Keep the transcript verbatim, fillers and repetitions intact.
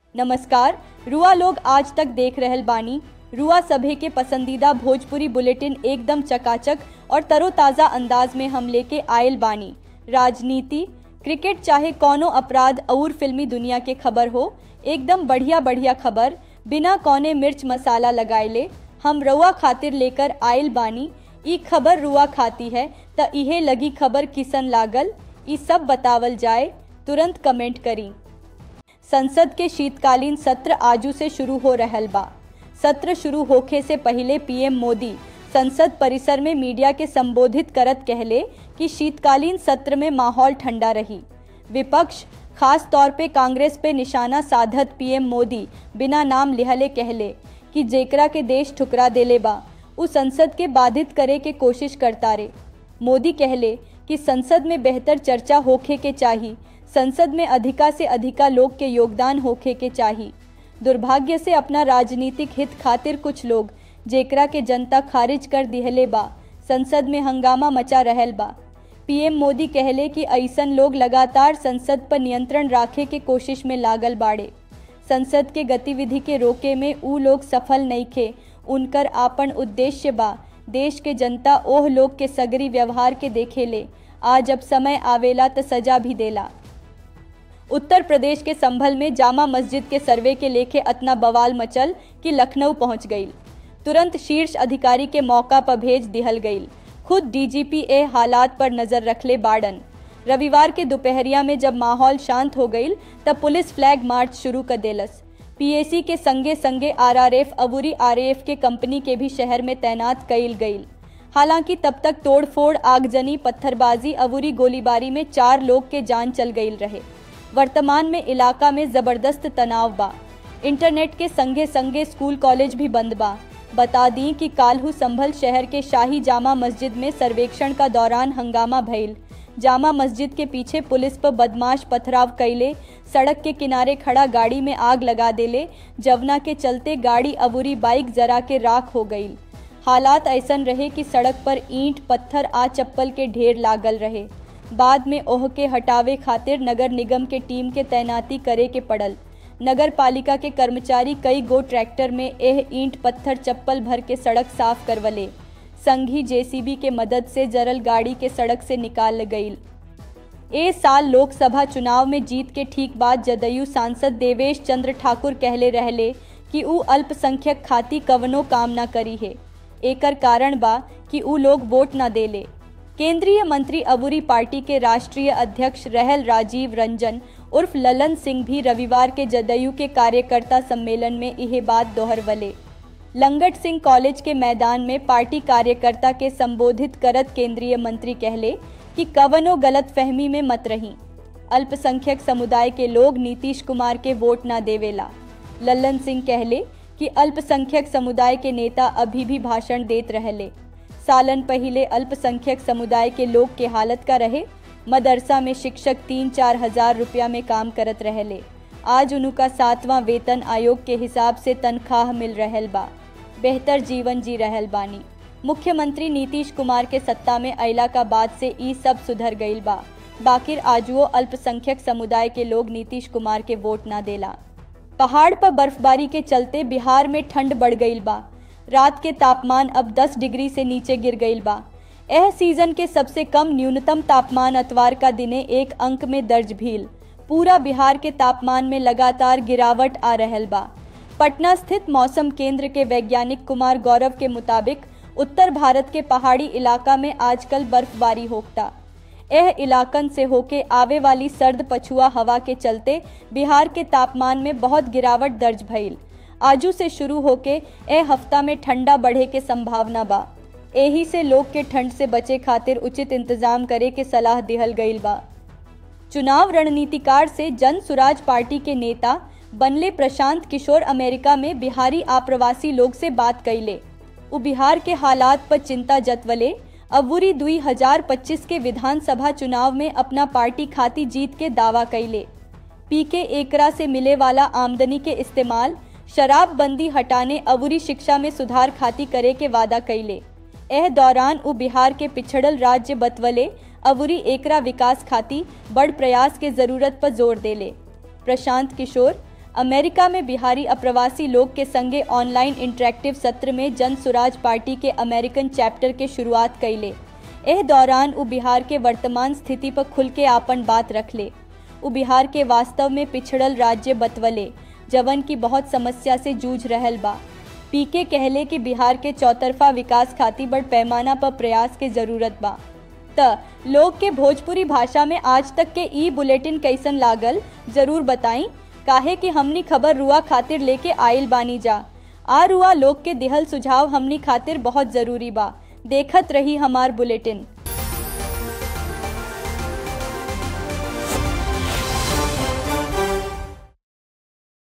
नमस्कार। रुआ लोग आज तक देख रहल बानी। रुआ सभे के पसंदीदा भोजपुरी बुलेटिन एकदम चकाचक और तरोताज़ा अंदाज में हम लेके आयल बानी। राजनीति, क्रिकेट चाहे कौनो अपराध और फिल्मी दुनिया के खबर हो, एकदम बढ़िया बढ़िया खबर बिना कौने मिर्च मसाला लगाएले हम रुआ खातिर लेकर आयल बानी। ई खबर रुआ खाती है त इहे लगी खबर किसन लागल, ई सब बतावल जाए। तुरंत कमेंट करी। संसद के शीतकालीन सत्र आजू से शुरू हो रहल बा। सत्र शुरू होखे से पहले पीएम मोदी संसद परिसर में मीडिया के संबोधित करत कहले कि शीतकालीन सत्र में माहौल ठंडा रही। विपक्ष, खास तौर पे कांग्रेस पे निशाना साधत पीएम मोदी बिना नाम लिहले कहले कि जेकरा के देश ठुकरा देले बा उ संसद के बाधित करे के कोशिश करता रे। मोदी कहले कि संसद में बेहतर चर्चा होखे के चाही, संसद में अधिका से अधिका लोग के योगदान होखे के चाही। दुर्भाग्य से अपना राजनीतिक हित खातिर कुछ लोग जेकरा के जनता खारिज कर दिहले बा, संसद में हंगामा मचा रहल बा। पीएम मोदी कहले कि ऐसन लोग लगातार संसद पर नियंत्रण राखे के कोशिश में लागल बाड़े। संसद के गतिविधि के रोके में ऊ लोग सफल नइखे, उनकर आपन उद्देश्य बा देश के जनता ओह लोग के सगरी व्यवहार के देखेले, आ जब समय आवेला त सजा भी देला। उत्तर प्रदेश के संभल में जामा मस्जिद के सर्वे के लेके अतना बवाल मचल कि लखनऊ पहुंच गई। तुरंत शीर्ष अधिकारी के मौका पर भेज दिहल गई। खुद डीजीपी ए हालात पर नजर रखले बाड़न। रविवार के दोपहरिया में जब माहौल शांत हो गई तब पुलिस फ्लैग मार्च शुरू कर देलस। पीएसी के संगे संगे आरआरएफ अबूरी आरएएफ के कंपनी के भी शहर में तैनात कईल गई। हालांकि तब तक तोड़फोड़, आगजनी, पत्थरबाजी अबूरी गोलीबारी में चार लोग के जान चल गई रहे। वर्तमान में इलाका में जबरदस्त तनाव बा। इंटरनेट के संगे संगे स्कूल कॉलेज भी बंद बा। बता दी कि काल्हू संभल शहर के शाही जामा मस्जिद में सर्वेक्षण का दौरान हंगामा भइल। जामा मस्जिद के पीछे पुलिस पर बदमाश पथराव कैले, सड़क के किनारे खड़ा गाड़ी में आग लगा देले, जवना के चलते गाड़ी अबूरी बाइक जरा के राख हो गई। हालात ऐसन रहे कि सड़क पर ईंट, पत्थर आ चप्पल के ढेर लागल रहे। बाद में ओह के हटावे खातिर नगर निगम के टीम के तैनाती करे के पड़ल। नगर पालिका के कर्मचारी कई गो ट्रैक्टर में एह ईंट, पत्थर, चप्पल भर के सड़क साफ करवले। संघी जेसीबी के मदद से जरल गाड़ी के सड़क से निकाल गई। ए साल लोकसभा चुनाव में जीत के ठीक बाद जदयू सांसद देवेश चंद्र ठाकुर कहले रहले कि ऊ अल्पसंख्यक खाती कवनो काम ना करी है। एकर कारण बा कि ऊ लोग वोट ना देले। केंद्रीय मंत्री अबूरी पार्टी के राष्ट्रीय अध्यक्ष रहल राजीव रंजन उर्फ ललन सिंह भी रविवार के जदयू के कार्यकर्ता सम्मेलन में यह बात दोहरवले। लंगट सिंह कॉलेज के मैदान में पार्टी कार्यकर्ता के संबोधित करत केंद्रीय मंत्री कहले कि कवनो गलत फहमी में मत रही। अल्पसंख्यक समुदाय के लोग नीतीश कुमार के वोट ना देवेला। ललन सिंह कहले कि अल्पसंख्यक समुदाय के नेता अभी भी भाषण देत रहले। सालन पहले अल्पसंख्यक समुदाय के लोग के हालत का रहे। मदरसा में शिक्षक तीन चार हजार रुपया में काम करत रहले। आज उनका सातवां वेतन आयोग के हिसाब से तनख्वाह मिल रहल बा। बेहतर जीवन जी रहल बानी। मुख्यमंत्री नीतीश कुमार के सत्ता में अइला का बाद से ई सब सुधर गईल बा। बाकिर आजुओ अल्पसंख्यक समुदाय के लोग नीतीश कुमार के वोट ना देला। पहाड़ पर बर्फबारी के चलते बिहार में ठंड बढ़ गईल बा। रात के तापमान अब दस डिग्री से नीचे गिर गईल बा। यह सीजन के सबसे कम न्यूनतम तापमान अतवार का दिने एक अंक में दर्ज भील। पूरा बिहार के तापमान में लगातार गिरावट आ रहल बा। पटना स्थित मौसम केंद्र के वैज्ञानिक कुमार गौरव के मुताबिक उत्तर भारत के पहाड़ी इलाका में आजकल बर्फबारी होता। यह इलाकन से होके आवे वाली सर्द पछुआ हवा के चलते बिहार के तापमान में बहुत गिरावट दर्ज भइल। आजू से शुरू होके ए हफ्ता में ठंडा बढ़े के संभावना बा। एही से लोग के ठंड से बचे खातिर उचित इंतजाम करे के सलाह दिहल गईल बा। चुनाव रणनीतिकार से जन सुराज पार्टी के नेता बनले प्रशांत किशोर अमेरिका में बिहारी आप्रवासी लोग से बात कैले। उ बिहार के हालात पर चिंता जतवले। अबूरी दो हज़ार पच्चीस के विधानसभा चुनाव में अपना पार्टी खाती जीत के दावा कैले। पी के एकरा से मिले वाला आमदनी के इस्तेमाल शराब बंदी हटाने अबूरी शिक्षा में सुधार खाती करे के वादा कैले। एह दौरान उ बिहार के पिछड़ल राज्य बतवले अबूरी एकरा विकास खाती बड़ प्रयास के जरूरत पर जोर देले। प्रशांत किशोर अमेरिका में बिहारी अप्रवासी लोग के संगे ऑनलाइन इंटरेक्टिव सत्र में जन सुराज पार्टी के अमेरिकन चैप्टर के शुरुआत कैले। एह दौरान उ बिहार के वर्तमान स्थिति पर खुल के आपन बात रखले। उ बिहार के वास्तव में पिछड़ल राज्य बतवले, जवन की बहुत समस्या से जूझ रहल बा। पीके कहले कि बिहार के चौतरफा विकास खातिर बड़ पैमाना पर प्रयास के जरूरत बा। त लोग के भोजपुरी भाषा में आज तक के ई बुलेटिन कैसन लागल जरूर बताई, काहे कि हमनी खबर रुआ खातिर लेके आइल बानी जा। आ रुआ लोग के दिहल सुझाव हमनी खातिर बहुत जरूरी बा। देखत रही हमार बुलेटिन।